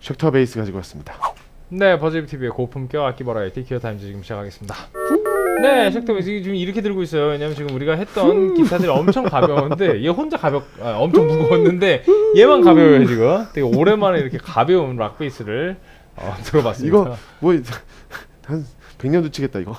쉑터 베이스 가지고 왔습니다. 네, 버즈비TV의 고품격 악기 버라이티 기어 타임즈 지금 시작하겠습니다. 네, 쉑터 베이스 지금 이렇게 들고 있어요. 왜냐면 지금 우리가 했던 기타들이 엄청 가벼운데 얘 혼자 엄청 무거웠는데 얘만 가벼워요 지금. 되게 오랜만에 이렇게 가벼운 락 베이스를 들어봤습니다. 이거 뭐 한 100년도 치겠다 이거.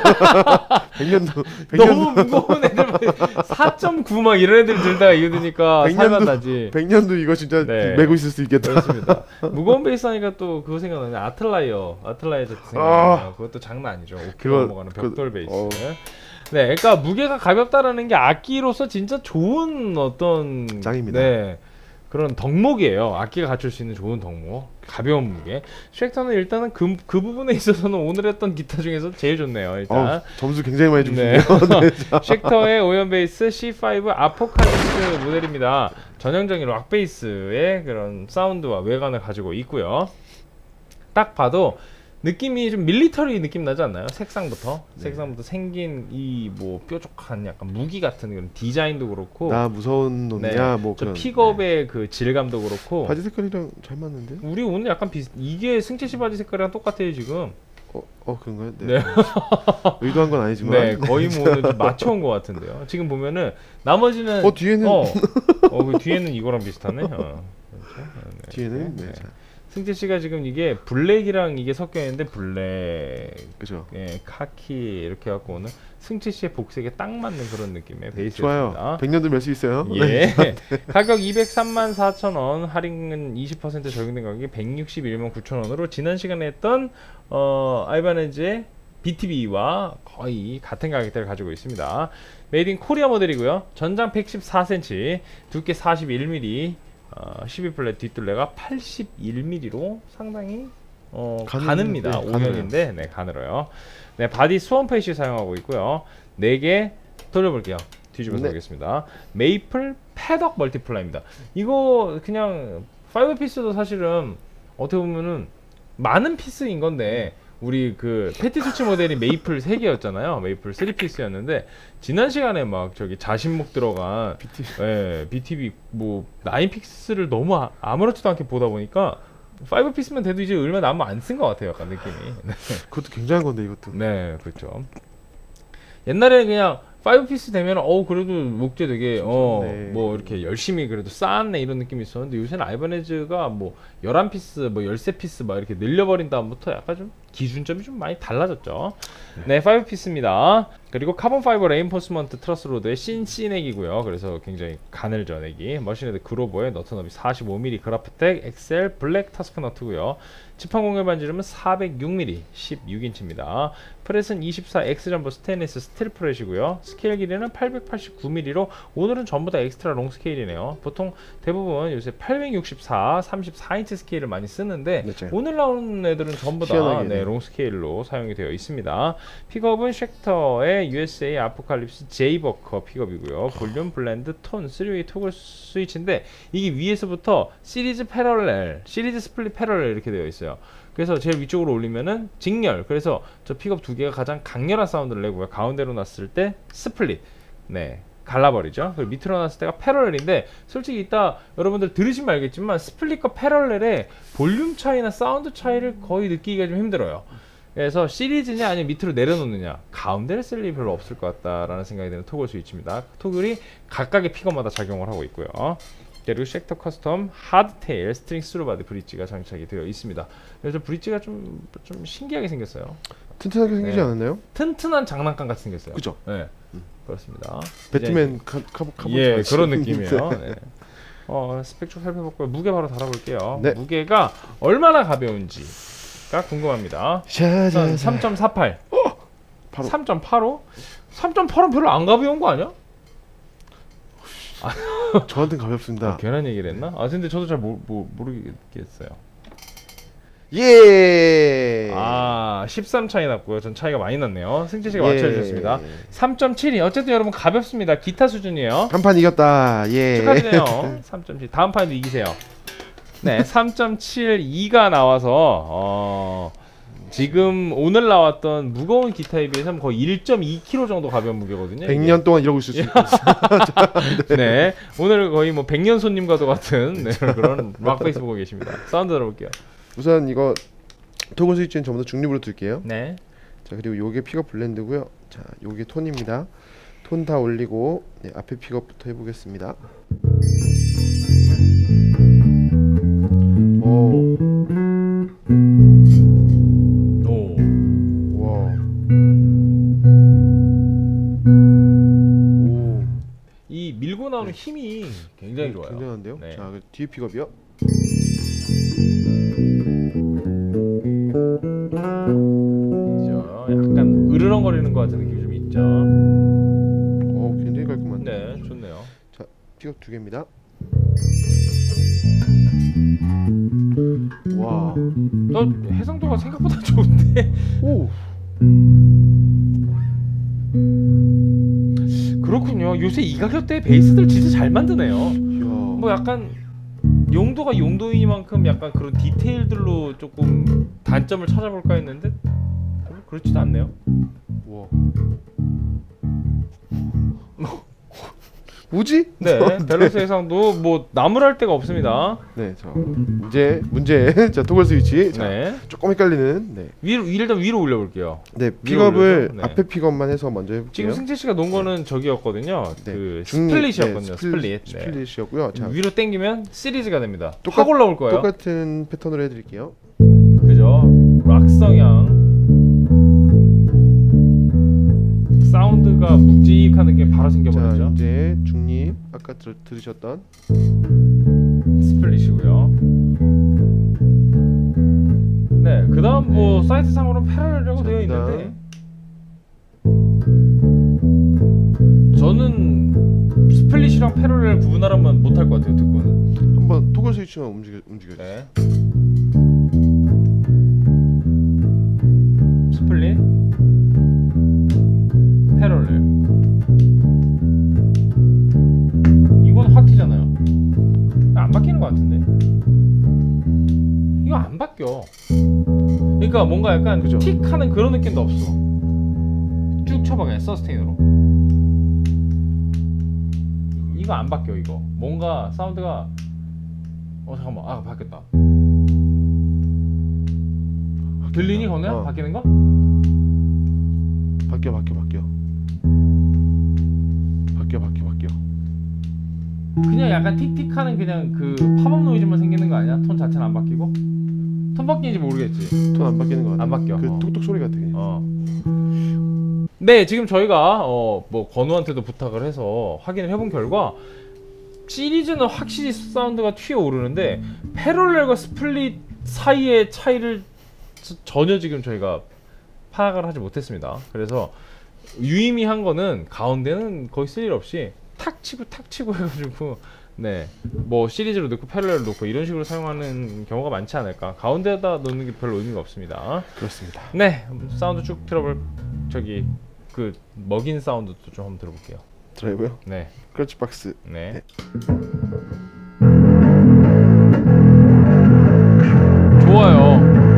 100년도 너무 무거운 애들 4.9 막 이런 애들 들다가 이거 드니까 살만 나지. 100년도 이거 진짜 네. 메고 있을 수 있겠다. 그렇습니다. 무거운 베이스 하니까 또 그거 생각나네. 아틀라이어 제트 생각나요. 그것도 장난 아니죠. 5kg 넘어가는 벽돌 베이스. 네, 그러니까 무게가 가볍다라는 게 악기로서 진짜 좋은 어떤 짱입니다. 네, 그런 덕목이에요. 악기가 갖출 수 있는 좋은 덕목. 가벼운 무게. 쉑터는 일단은 그 부분에 있어서는 오늘 했던 기타 중에서 제일 좋네요. 일단 점수 굉장히 많이 주시네요. 네. 쉑터의 오연 베이스 C5 아포칼립스 모델입니다. 전형적인 락 베이스의 그런 사운드와 외관을 가지고 있고요. 딱 봐도 느낌이 좀 밀리터리 느낌 나지 않나요? 색상부터 생긴 이 뭐 뾰족한 약간 무기 같은 그런 디자인도 그렇고, 나 무서운 놈이야. 뭐 저 그런 픽업의 그 질감도 그렇고. 바지 색깔이랑 잘 맞는데? 우리 오늘 약간 이게 승채 씨 바지 색깔이랑 똑같아요 지금. 그런가요? 네. 의도한 건 아니지만. 네, 거의 뭐 오늘 좀 맞춰온 것 같은데요. 지금 보면은 나머지는 뒤에는 그 뒤에는 이거랑 비슷하네. 그렇죠? 뒤에는 네. 승재 씨가 지금 이게 블랙이랑 이게 섞여 있는데 블랙, 그죠? 예, 카키 이렇게 갖고 오는 승재 씨의 복색에 딱 맞는 그런 느낌의 베이스였습니다. 좋아요. 100년도 멜 수 있어요. 예. 가격 234,000원, 할인은 20% 적용된 가격이 161만 9천원으로 지난 시간에 했던 알바네즈의 BTB와 거의 같은 가격대를 가지고 있습니다. 메이드 인 코리아 모델이고요. 전장 114cm, 두께 41mm, 12플랫 뒷둘레가 81mm로 상당히 가늡니다. 5년인데 네, 가늘어요. 네, 바디 수원 페이시 사용하고 있고요. 4개 돌려볼게요. 뒤집어서 보겠습니다. 메이플 패덕 멀티플라이입니다. 이거 그냥 5피스도 사실은 어떻게 보면은 많은 피스인 건데, 우리 그 패티 수치 모델이 메이플 3개였잖아요. 메이플 3피스였는데 지난 시간에 막 저기 자신목 들어간 BTB 뭐 9피스를 너무 아무렇지도 않게 보다 보니까 5피스면 돼도 이제 얼마 남아 안 쓴 것 같아요. 약간 느낌이. 네. 그것도 굉장한 건데 이것도. 네, 그렇죠. 옛날에는 그냥 5피스 되면 그래도 목재 되게 뭐 이렇게 열심히 그래도 쌓았네 이런 느낌이 있었는데, 요새는 알바네즈가 뭐 11피스 뭐 13피스 막 이렇게 늘려버린 다음부터 약간 좀 기준점이 좀 많이 달라졌죠. 네, 5피스입니다. 그리고 카본 파이버 레인포스먼트 트러스 로드의 CNC넥이고요. 그래서 굉장히 가늘죠, 넥이. 머신헤드 그로버의 너트 너비 45mm 그라프텍 엑셀 블랙 타스크 너트고요. 지판 공열 반지름은 406mm 16인치입니다. 프렛은 24X 점버 스테인리스 스틸 프렛이고요. 스케일 길이는 889mm로 오늘은 전부 다 엑스트라 롱 스케일이네요. 보통 대부분 요새 864, 34인치 스케일을 많이 쓰는데 오늘 나오는 애들은 전부 다 롱 스케일로 사용이 되어 있습니다. 픽업은 쉑터의 USA 아포칼립스 J-버커 픽업이고요. 볼륨, 블렌드, 톤, 3웨이 토글 스위치인데 이게 위에서부터 시리즈 패러렐, 시리즈 스플릿 패러렐 이렇게 되어 있어요. 그래서 제일 위쪽으로 올리면은 직렬, 그래서 저 픽업 두 개가 가장 강렬한 사운드를 내고요. 가운데로 놨을 때 스플릿, 네, 갈라버리죠. 그리고 밑으로 놨을 때가 패러렐인데, 솔직히 이따 여러분들 들으시면 알겠지만 스플릿과 패러렐의 볼륨 차이나 사운드 차이를 거의 느끼기가 좀 힘들어요. 그래서 시리즈냐 아니면 밑으로 내려놓느냐, 가운데를 쓸 일이 별로 없을 것 같다라는 생각이 드는 토글 스위치입니다. 토글이 각각의 픽업마다 작용을 하고 있고요. 그리고 쉑터 커스텀 하드테일 스트링 스루바드 브릿지가 장착이 되어 있습니다. 그래서 브릿지가 좀 신기하게 생겼어요. 튼튼하게 생기지 않았나요? 튼튼한 장난감 같이 생겼어요. 그죠? 네, 그렇습니다. 배트맨 카본 예, 그런 느낌이에요. 네. 스펙 좀 살펴볼까요? 무게 바로 달아볼게요. 네. 무게가 얼마나 가벼운지가 궁금합니다. 3.48. 3.85? 3.8은 별로 안 가벼운 거 아니야? 저한테는 가볍습니다. 괜한 얘기를 했나? 근데 저도 잘 모르겠어요. 예. 13 차이 났고요. 전 차이가 많이 났네요. 승재 씨가 맞춰주셨습니다. 3.72. 어쨌든 여러분 가볍습니다. 기타 수준이에요. 한 판 이겼다. 예. 축하드려요. 3.7. 다음 판도 이기세요. 네, 3.72가 나와서 지금 오늘 나왔던 무거운 기타에 비해서는 거의 1.2kg 정도 가벼운 무게거든요. 100년 동안 이러고 있을 수 있어요. 네, 오늘 거의 뭐 100년 손님과도 같은 그런 락 베이스 보고 계십니다. 사운드 들어볼게요. 우선 이거 토글 스위치는 전부 다 중립으로 둘게요. 네. 자, 그리고 요게 픽업 블렌드고요. 자, 요게 톤입니다. 톤 다 올리고 네, 앞에 픽업부터 해보겠습니다. 오. 오. 와. 오. 이 밀고 나오는 힘이 굉장히 좋아요. 굉장한데요? 네. 자, 그 뒤에 픽업이요. 그죠? 약간 으르렁거리는 것 같은 느낌이 좀 있죠. 굉장히 깔끔한데. 네, 좋네요. 자, 픽업 두 개입니다. 와. 해상도가 생각보다 좋은데. 오. 그렇군요. 요새 이 가격대에 베이스들 진짜 잘 만드네요. 이야. 뭐 약간 용도가 용도이니만큼 약간 그런 디테일들로 조금 단점을 찾아볼까 했는데 별로 그렇지도 않네요. 와. 뭐지? 네, 밸런스 해상도 뭐 나무랄 데가 없습니다. 네, 자 이제 문제. 자, 토글 스위치. 자, 네, 조금 헷갈리는. 네, 일단 위로 올려볼게요. 네 픽업을 올려서? 네. 앞에 픽업만 해서 먼저 해볼게요. 지금 승재 씨가 놓은 거는 저기였거든요. 네, 그 중립, 스플릿이었거든요. 네, 스플릿. 네. 스플릿이었고요. 자, 위로 당기면 시리즈가 됩니다. 확 올라올 거예요. 똑같은 패턴으로 해드릴게요. 그죠? 락 성향. 사운드가 묵직한 느낌이 바로 자, 생겨버렸죠. 이제 중립 아까 들으셨던 스플릿이고요. 네, 그 다음 뭐 사이트 상으로는 패러렐이라고 자, 되어 그다음. 있는데 저는 스플릿이랑 패러렐 구분하려면 못할 것 같아요. 듣고는. 한번 토글 스위치만 움직여. 네. 스플릿, 패러렐. 이건 확 튀잖아요. 안 바뀌는 것 같은데. 이거 안 바뀌어. 그러니까 뭔가 약간 그죠? 틱하는 그런 느낌도 없어. 쭉 쳐봐 그냥 서스테인으로. 이거 안 바뀌어. 이거 뭔가 사운드가 잠깐만. 바뀌었다. 들리니 건우야? 바뀌는 거? 바뀌어. 그냥 약간 틱틱하는 그냥 그 팝업 노이즈만 생기는 거 아니야? 톤 자체는 안 바뀌고? 톤 바뀌는지 모르겠지. 톤 안 바뀌는 거 같아. 안 바뀌어. 그 톡톡 소리 같아. 네, 지금 저희가 뭐 건우한테도 부탁을 해서 확인을 해본 결과 시리즈는 확실히 사운드가 튀어오르는데 패러렐과 스플릿 사이의 차이를 전혀 지금 저희가 파악을 하지 못했습니다. 그래서 유의미한 거는 가운데는 거의 쓸 일 없이 탁 치고 해가지고 네, 뭐 시리즈로 넣고 패러렐로 넣고 이런 식으로 사용하는 경우가 많지 않을까. 가운데다 넣는 게 별로 의미가 없습니다. 그렇습니다. 네, 사운드 쭉 들어볼 그 먹인 사운드도 좀 한번 들어볼게요. 드라이브요? 네, 크러치 박스. 네. 좋아요.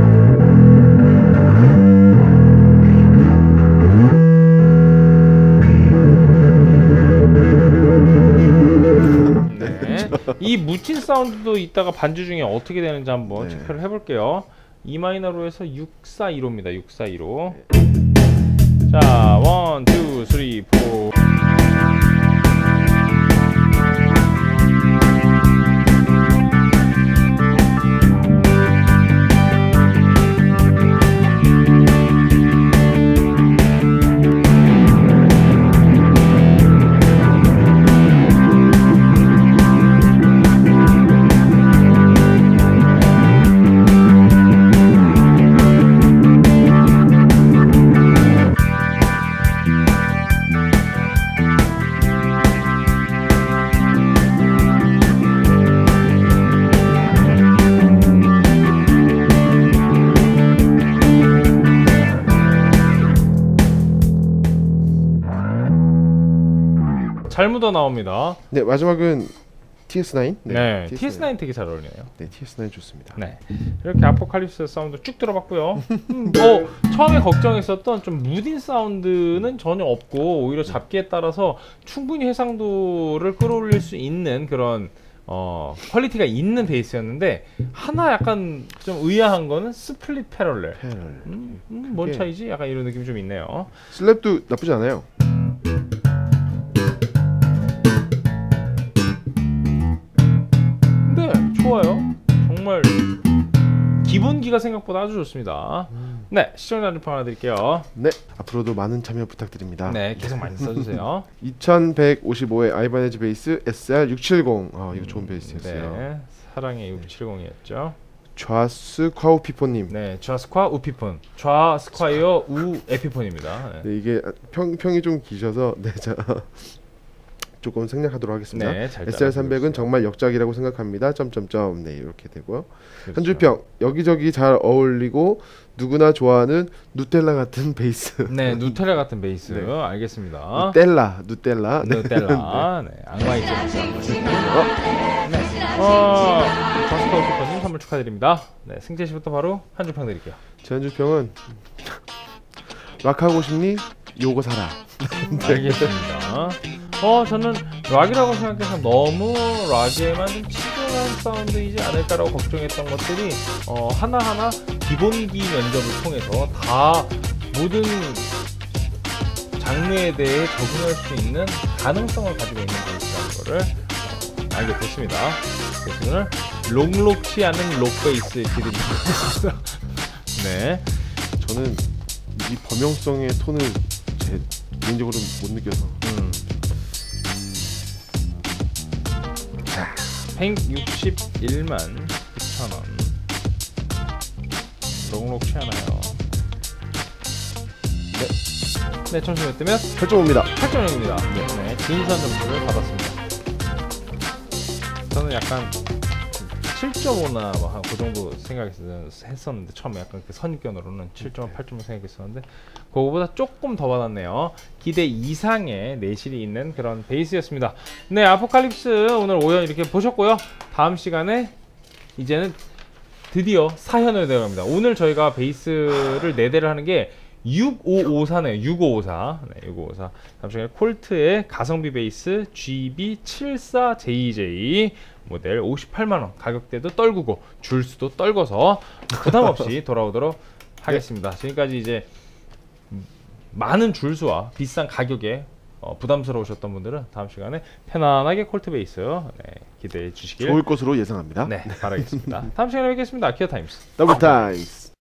네. 이 묻힌 사운드도 이따가 반주 중에 어떻게 되는지 한번 네. 체크를 해볼게요. E 마이너로 해서 642로입니다. 642로. 자, 1, 2, 3, 4. 잘 묻어 나옵니다. 네, 마지막은 TS9. 네, TS9 되게 잘 어울리네요. 네, TS9 좋습니다. 네, 이렇게 아포칼립스 사운드 쭉 들어봤고요. 처음에 걱정했었던 좀 무딘 사운드는 전혀 없고 오히려 잡기에 따라서 충분히 해상도를 끌어올릴 수 있는 그런 퀄리티가 있는 베이스였는데 하나 약간 좀 의아한 거는 스플릿 패럴렐. 뭔 차이지? 약간 이런 느낌이 좀 있네요. 슬랩도 나쁘지 않아요. 네, 좋아요. 정말 기본기가 생각보다 아주 좋습니다. 네, 시청자 한줄평 하나 드릴게요. 네, 앞으로도 많은 참여 부탁드립니다. 네, 계속 많이 써주세요. 2155의 아이바네즈 베이스 SR670. 이거 좋은 베이스였어요. 네, 사랑의 670이었죠. 좌스콰우피포님. 네, 좌스콰 우피폰. 좌스콰이어 우 에피폰입니다. 네. 네, 이게 평이 좀 기셔서 네, 자 조금 생략하도록 하겠습니다. 네, 잘 SR300은 정말 역작이라고 생각합니다. 점점점. 네, 이렇게 되고요. 그렇죠. 한 줄평. 여기저기 잘 어울리고 누구나 좋아하는 누텔라 같은 베이스. 네, 누텔라 같은 베이스. 네. 알겠습니다. 누텔라. 누텔라. 네, 악마의 제목이 네. 좌스콰 우피폰님 선물 축하드립니다. 네, 승재 씨부터 바로 한 줄평 드릴게요. 제 한 줄평은 락하고 싶니? 요거 사라. 알겠습니다. 저는 락이라고 생각해서 너무 락에만 좀 치중한 사운드이지 않을까라고 걱정했던 것들이 하나하나 기본기 면접을 통해서 다 모든 장르에 대해 적응할 수 있는 가능성을 가지고 있는 베이스라는 거를 알게 됐습니다. 그래서 오늘 롱록치 않은 록베이스 드리겠습니다. 네, 저는 이 범용성의 톤을 제 개인적으로 못 느껴서 161만 9천원. 롱록치 않아요. 네, 점수 몇 대면? 8.5입니다. 8.0입니다. 네, 근사한 점수를 받았습니다. 저는 약간 7.5나 그 정도 생각했었는데 처음에 약간 그 선입견으로는 7.5, 8.5 생각했었는데 그거보다 조금 더 받았네요. 기대 이상의 내실이 있는 그런 베이스였습니다. 네, 아포칼립스 오늘 5연 이렇게 보셨고요. 다음 시간에 이제는 드디어 4현을 내려갑니다. 오늘 저희가 베이스를 4대를 하는 게 6554네요. 6554. 네, 6554. 다음 시간에 콜트의 가성비 베이스 GB74JJ 모델 58만원, 가격대도 떨구고 줄수도 떨궈서 부담없이 돌아오도록 하겠습니다. 지금까지 이제 많은 줄수와 비싼 가격에 부담스러우셨던 분들은 다음 시간에 편안하게 콜트 베이스 기대해 주시길 좋을 것으로 예상합니다. 네, 바라겠습니다. 다음 시간에 뵙겠습니다. 기어타임스 더블타임스.